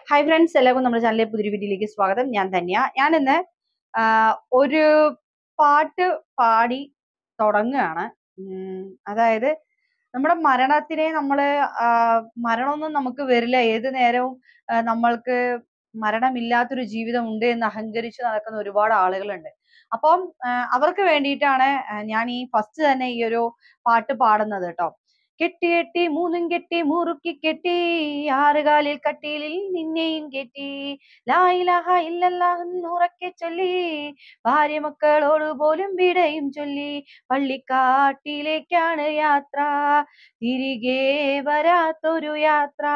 Hi friends, എല്ലാവർക്കും നമ്മുടെ ചാനലിലെ പുതിയൊരു വീഡിയോയിലേക്ക് സ്വാഗതം. ഞാൻ ധന്യ. ഞാനിന്ന് ഒരു പാട്ട് പാടി തുടങ്ങുകയാണ്. അതായത് നമ്മുടെ മരണത്തിനെ നമ്മള് മരണമൊന്നും നമുക്ക് വരില്ല, ഏത് നേരവും നമ്മൾക്ക് മരണമില്ലാത്തൊരു ജീവിതം ഉണ്ട് എന്ന് അഹങ്കരിച്ച് നടക്കുന്ന ഒരുപാട് ആളുകളുണ്ട്. അപ്പം അവർക്ക് വേണ്ടിയിട്ടാണ് ഞാൻ ഈ ഫസ്റ്റ് തന്നെ ഈ ഒരു പാട്ട് പാടുന്നത് കേട്ടോ. കെട്ടി കെട്ടി മൂന്നും കെട്ടി മുറുക്കി കെട്ടി ആറുകാലിൽ കട്ടിലിൽ നിന്നെയും കെട്ടി ലാ ഇലാഹ ഇല്ലല്ലാഹ് എന്നുറക്കെ ചൊല്ലി ഭാര്യ മക്കളോട് പോലും വിടയും ചൊല്ലി പള്ളിക്കാട്ടിലേക്കാണ് യാത്ര, തിരികെ വരാത്തൊരു യാത്ര,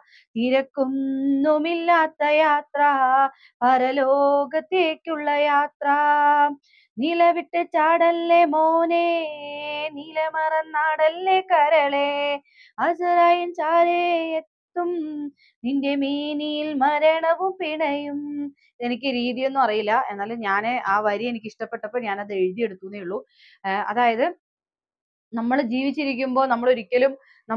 തിരക്കൊന്നുമില്ലാത്ത യാത്ര, പരലോകത്തേക്കുള്ള യാത്ര. നിലവിട്ട് ചാടല്ലേ മോനെ, നില മറന്നാടല്ലേ കരളെ, അസറായിൻ ചാരേ എത്തും നിന്റെ മീനിയിൽ മരണവും പിണയും. എനിക്ക് രീതിയൊന്നും അറിയില്ല, എന്നാലും ഞാൻ ആ വരി എനിക്ക് ഇഷ്ടപ്പെട്ടപ്പോൾ ഞാനത് എഴുതിയെടുത്തുന്നേ ഉള്ളൂ. അതായത് നമ്മൾ ജീവിച്ചിരിക്കുമ്പോൾ നമ്മൾ ഒരിക്കലും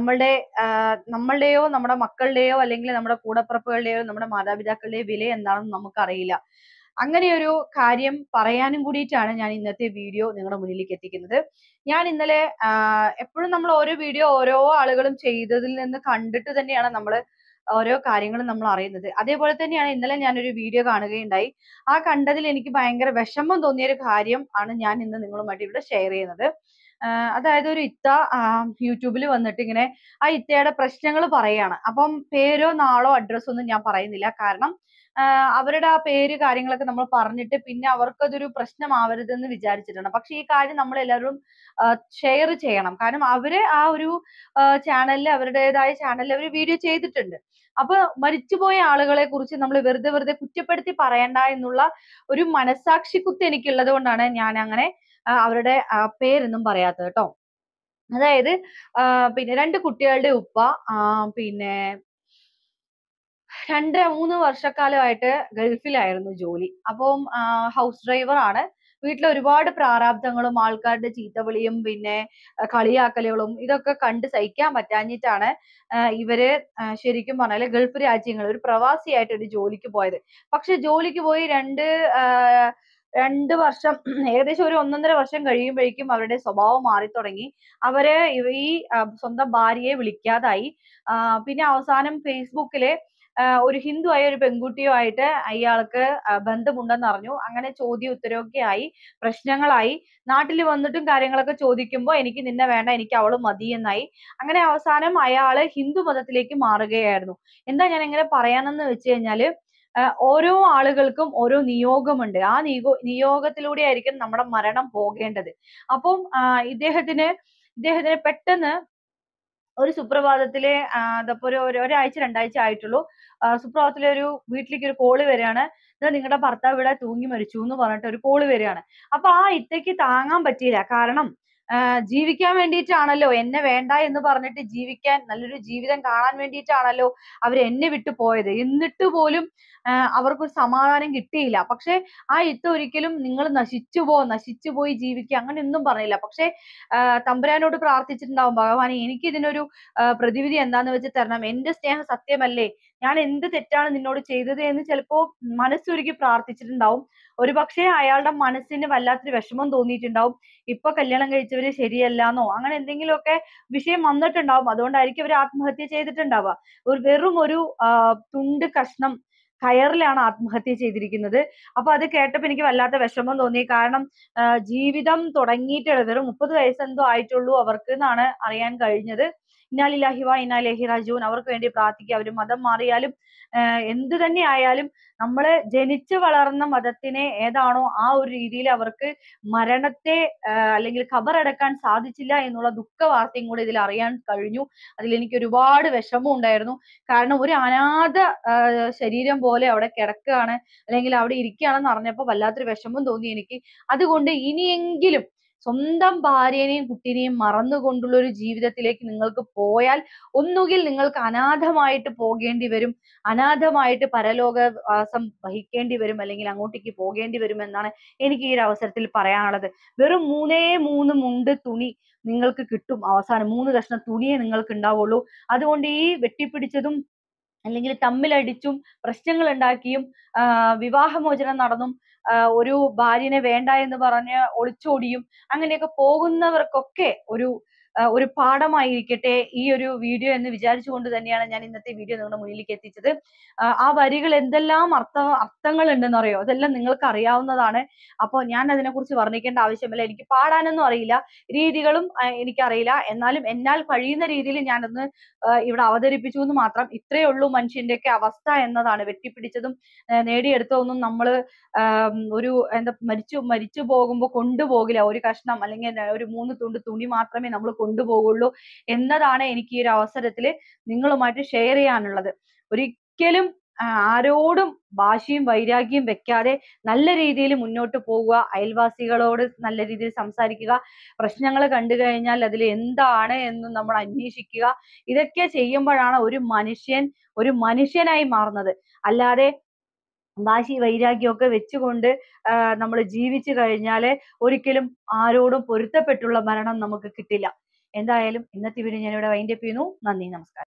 നമ്മളുടെയോ നമ്മുടെ മക്കളുടെയോ അല്ലെങ്കിൽ നമ്മുടെ കൂടപ്പിറപ്പുകളുടെയോ നമ്മുടെ മാതാപിതാക്കളുടെയോ വില എന്താണെന്ന് നമുക്കറിയില്ല. അങ്ങനെ ഒരു കാര്യം പറയാനും കൂടിയിട്ടാണ് ഞാൻ ഇന്നത്തെ വീഡിയോ നിങ്ങളുടെ മുന്നിലേക്ക് എത്തിക്കുന്നത്. ഞാൻ ഇന്നലെ എപ്പോഴും നമ്മൾ ഓരോ വീഡിയോ ഓരോ ആളുകളും ചെയ്തതിൽ നിന്ന് കണ്ടിട്ട് തന്നെയാണ് നമ്മൾ ഓരോ കാര്യങ്ങളും നമ്മൾ അറിയുന്നത്. അതേപോലെ തന്നെയാണ് ഇന്നലെ ഞാനൊരു വീഡിയോ കാണുകയുണ്ടായി. ആ കണ്ടതിൽ എനിക്ക് ഭയങ്കര വിഷമം തോന്നിയ ഒരു കാര്യം ആണ് ഞാൻ ഇന്ന് നിങ്ങളുമായിട്ട് ഇവിടെ ഷെയർ ചെയ്യുന്നത്. അതായത് ഒരു ഇത്ത യൂട്യൂബിൽ വന്നിട്ട് ഇങ്ങനെ ആ ഇത്തയുടെ പ്രശ്നങ്ങൾ പറയാണ്. അപ്പം പേരോ നാളോ അഡ്രസ്സോ ഒന്നും ഞാൻ പറയുന്നില്ല, കാരണം അവരുടെ ആ പേര് കാര്യങ്ങളൊക്കെ നമ്മൾ പറഞ്ഞിട്ട് പിന്നെ അവർക്കതൊരു പ്രശ്നമാവരുതെന്ന് വിചാരിച്ചിട്ടാണ്. പക്ഷെ ഈ കാര്യം നമ്മൾ എല്ലാവരും ഷെയർ ചെയ്യണം, കാരണം അവര് ആ ഒരു ചാനലിൽ അവരുടേതായ ചാനലിൽ അവർ വീഡിയോ ചെയ്തിട്ടുണ്ട്. അപ്പൊ മരിച്ചുപോയ ആളുകളെ കുറിച്ച് നമ്മൾ വെറുതെ കുറ്റപ്പെടുത്തി പറയണ്ട എന്നുള്ള ഒരു മനസാക്ഷിക്കുത്ത് എനിക്കുള്ളത് കൊണ്ടാണ് ഞാൻ അങ്ങനെ അവരുടെ പേരൊന്നും പറയാത്തത് കേട്ടോ. അതായത് പിന്നെ 2 കുട്ടികളുടെ ഉപ്പ പിന്നെ 2-3 വർഷക്കാലമായിട്ട് ഗൾഫിലായിരുന്നു ജോലി. അപ്പം ഹൗസ് ഡ്രൈവർ ആണ്. വീട്ടിൽ ഒരുപാട് പ്രാരാബ്ദങ്ങളും ആൾക്കാരുടെ ചീത്തവിളിയും പിന്നെ കളിയാക്കലുകളും ഇതൊക്കെ കണ്ട് സഹിക്കാൻ പറ്റാഞ്ഞിട്ടാണ് ഇവര് ശരിക്കും പറഞ്ഞാല് ഗൾഫ് രാജ്യങ്ങളിൽ ഒരു പ്രവാസിയായിട്ട് ഒരു ജോലിക്ക് പോയത്. പക്ഷെ ജോലിക്ക് പോയി 2 വർഷം ഏകദേശം ഒരു 1.5 വർഷം കഴിയുമ്പോഴേക്കും അവരുടെ സ്വഭാവം മാറി തുടങ്ങി. അവര് ഈ സ്വന്തം ഭാര്യയെ വിളിക്കാതായി. പിന്നെ അവസാനം ഫേസ്ബുക്കിലെ ഒരു ഹിന്ദു ആയ ഒരു പെൺകുട്ടിയോ ആയിട്ട് അയാൾക്ക് ബന്ധമുണ്ടെന്ന് അറിഞ്ഞു. അങ്ങനെ ചോദ്യം ഉത്തരവൊക്കെ ആയി, പ്രശ്നങ്ങളായി. നാട്ടിൽ വന്നിട്ടും കാര്യങ്ങളൊക്കെ ചോദിക്കുമ്പോൾ എനിക്ക് നിന്നെ വേണ്ട, എനിക്ക് അവള് മതി എന്നായി. അങ്ങനെ അവസാനം അയാള് ഹിന്ദു മതത്തിലേക്ക് മാറുകയായിരുന്നു. എന്താ ഞാൻ ഇങ്ങനെ പറയാനെന്ന് വെച്ച് കഴിഞ്ഞാല് ഓരോ ആളുകൾക്കും ഓരോ നിയോഗമുണ്ട്. ആ നിയോഗത്തിലൂടെ ആയിരിക്കും നമ്മുടെ മരണം പോകേണ്ടത്. അപ്പം ഇദ്ദേഹത്തിന് പെട്ടെന്ന് ഒരു സുപ്രഭാതത്തില് അതപ്പോ ഒരാഴ്ച 2 ആഴ്ച ആയിട്ടുള്ളൂ. സുപ്രഭാതത്തിലെ ഒരു വീട്ടിലേക്ക് ഒരു കോള് വരികയാണ്. ഇത് നിങ്ങളുടെ ഭർത്താവ് ഇവിടെ തൂങ്ങി മരിച്ചു എന്ന് പറഞ്ഞിട്ട് ഒരു കോള് വരികയാണ്. അപ്പൊ ആ ഇത്തയ്ക്ക് താങ്ങാൻ പറ്റിയില്ല. കാരണം ജീവിക്കാൻ വേണ്ടിയിട്ടാണല്ലോ, എന്നെ വേണ്ട എന്ന് പറഞ്ഞിട്ട് ജീവിക്കാൻ, നല്ലൊരു ജീവിതം കാണാൻ വേണ്ടിയിട്ടാണല്ലോ അവർ എന്നെ വിട്ടു പോയത്. എന്നിട്ട് പോലും അവർക്കൊരു സമാധാനം കിട്ടിയില്ല. പക്ഷെ ആ ഇത്ത ഒരിക്കലും നിങ്ങൾ നശിച്ചു പോയി ജീവിക്കുക അങ്ങനെയൊന്നും പറഞ്ഞില്ല. പക്ഷെ തമ്പുരാനോട് പ്രാർത്ഥിച്ചിട്ടുണ്ടാവും, ഭഗവാനെ എനിക്ക് ഇതിനൊരു പ്രതിവിധി എന്താന്ന് വെച്ച് തരണം, എന്റെ സ്നേഹം സത്യമല്ലേ, ഞാൻ എന്ത് തെറ്റാണ് നിന്നോട് ചെയ്തത് എന്ന് ചിലപ്പോ മനസ്സുരുകി പ്രാർത്ഥിച്ചിട്ടുണ്ടാവും. ഒരുപക്ഷെ അയാളുടെ മനസ്സിന് വല്ലാത്തൊരു വിഷമം തോന്നിയിട്ടുണ്ടാവും. ഇപ്പൊ കല്യാണം കഴിച്ചവര് ശരിയല്ലാന്നോ അങ്ങനെ എന്തെങ്കിലുമൊക്കെ വിഷയം വന്നിട്ടുണ്ടാവും. അതുകൊണ്ടായിരിക്കും അവർ ആത്മഹത്യ ചെയ്തിട്ടുണ്ടാവുക. വെറും ഒരു തുണ്ട് കഷ്ണം കയറിലാണ് ആത്മഹത്യ ചെയ്തിരിക്കുന്നത്. അപ്പൊ അത് കേട്ടപ്പോ എനിക്ക് വല്ലാത്ത വിഷമം തോന്നി. കാരണം ജീവിതം തുടങ്ങിയിട്ടുള്ള വെറും 30 വയസ്സെന്തോ ആയിട്ടുള്ളൂ അവർക്ക് എന്നാണ് അറിയാൻ കഴിഞ്ഞത്. ഇന്നാ ലില്ലാഹി വ ഇന്നാ ഇലൈഹി റാജിഊൻ. അവർക്ക് വേണ്ടി പ്രാർത്ഥിക്കുക. അവർ മതം മാറിയാലും എന്ത് തന്നെ ആയാലും നമ്മള് ജനിച്ചു വളർന്ന മതത്തിനെ ഏതാണോ ആ ഒരു രീതിയിൽ അവർക്ക് മരണത്തെ അല്ലെങ്കിൽ ഖബറടക്കാൻ സാധിച്ചില്ല എന്നുള്ള ദുഃഖ വാർത്തയും കൂടെ ഇതിൽ അറിയാൻ കഴിഞ്ഞു. അതിൽ എനിക്ക് ഒരുപാട് വിഷമം ഉണ്ടായിരുന്നു. കാരണം ഒരു അനാഥ ശരീരം പോലെ അവിടെ കിടക്കുകയാണ്, അല്ലെങ്കിൽ അവിടെ ഇരിക്കുകയാണെന്ന് അറിഞ്ഞപ്പോൾ വല്ലാത്തൊരു വിഷമം തോന്നി എനിക്ക്. അതുകൊണ്ട് ഇനിയെങ്കിലും സ്വന്തം ഭാര്യനെയും കുട്ടിനെയും മറന്നുകൊണ്ടുള്ള ഒരു ജീവിതത്തിലേക്ക് നിങ്ങൾക്ക് പോയാൽ ഒന്നുകിൽ നിങ്ങൾക്ക് അനാഥമായിട്ട് പോകേണ്ടി വരും, അനാഥമായിട്ട് പരലോകവാസം വഹിക്കേണ്ടി വരും, അല്ലെങ്കിൽ അങ്ങോട്ടേക്ക് പോകേണ്ടി വരും എന്നാണ് എനിക്ക് ഈ ഒരു അവസരത്തിൽ പറയാനുള്ളത്. വെറും 3 മുണ്ട് തുണി നിങ്ങൾക്ക് കിട്ടും. അവസാനം 3 കഷ്ണം തുണിയെ നിങ്ങൾക്ക് ഉണ്ടാവുള്ളൂ. അതുകൊണ്ട് ഈ വെട്ടിപ്പിടിച്ചതും അല്ലെങ്കിൽ തമ്മിലടിച്ചും പ്രശ്നങ്ങൾ ഉണ്ടാക്കിയും വിവാഹമോചനം നടന്നും ഒരു ഭാര്യനെ വേണ്ട എന്ന് പറഞ്ഞ് ഒളിച്ചോടിയും അങ്ങനെയൊക്കെ പോകുന്നവർക്കൊക്കെ ഒരു പാഠമായിരിക്കട്ടെ ഈ ഒരു വീഡിയോ എന്ന് വിചാരിച്ചുകൊണ്ട് തന്നെയാണ് ഞാൻ ഇന്നത്തെ വീഡിയോ നിങ്ങളുടെ മുന്നിലേക്ക് എത്തിച്ചത്. ആ വരികൾ എന്തെല്ലാം അർത്ഥങ്ങൾ ഉണ്ടെന്ന് അറിയോ? അതെല്ലാം നിങ്ങൾക്ക് അറിയാവുന്നതാണ്. അപ്പോൾ ഞാൻ അതിനെക്കുറിച്ച് വർണ്ണിക്കേണ്ട ആവശ്യമില്ല. എനിക്ക് പാടാനൊന്നും അറിയില്ല, രീതികളും എനിക്കറിയില്ല. എന്നാലും എന്നാൽ കഴിയുന്ന രീതിയിൽ ഞാനൊന്ന് ഇവിടെ അവതരിപ്പിച്ചു എന്ന് മാത്രം. ഇത്രയേ ഉള്ളൂ മനുഷ്യന്റെയൊക്കെ അവസ്ഥ എന്നതാണ്. വെട്ടിപ്പിടിച്ചതും നേടിയെടുത്തതൊന്നും നമ്മള് ഒരു എന്താ മരിച്ചു പോകുമ്പോ കൊണ്ടുപോകില്ല. ഒരു കഷ്ണം അല്ലെങ്കിൽ ഒരു 3 തുണ്ട് തുണി മാത്രമേ നമ്മൾ കൊണ്ടുപോകുള്ളൂ എന്നതാണ് എനിക്ക് ഈ ഒരു അവസരത്തിൽ നിങ്ങളുമായിട്ട് ഷെയർ ചെയ്യാനുള്ളത്. ഒരിക്കലും ആരോടും വാശിയും വൈരാഗ്യം വെക്കാതെ നല്ല രീതിയിൽ മുന്നോട്ട് പോകുക. അയൽവാസികളോട് നല്ല രീതിയിൽ സംസാരിക്കുക. പ്രശ്നങ്ങൾ കണ്ടു കഴിഞ്ഞാൽ അതിൽ എന്താണ് എന്ന് നമ്മൾ അന്വേഷിക്കുക. ഇതൊക്കെ ചെയ്യുമ്പോഴാണ് ഒരു മനുഷ്യനായി മാറുന്നത്. അല്ലാതെ വാശി വൈരാഗ്യമൊക്കെ വെച്ചുകൊണ്ട് നമ്മൾ ജീവിച്ചു കഴിഞ്ഞാല് ഒരിക്കലും ആരോടും പൊരുത്തപ്പെട്ടുള്ള മരണം നമുക്ക് കിട്ടില്ല. എന്തായാലും ഇന്നത്തെ വീഡിയോ ഞാൻ ഇവിടെ വൈൻഡപ്പ് ചെയ്യുന്നു. നന്ദി, നമസ്കാരം.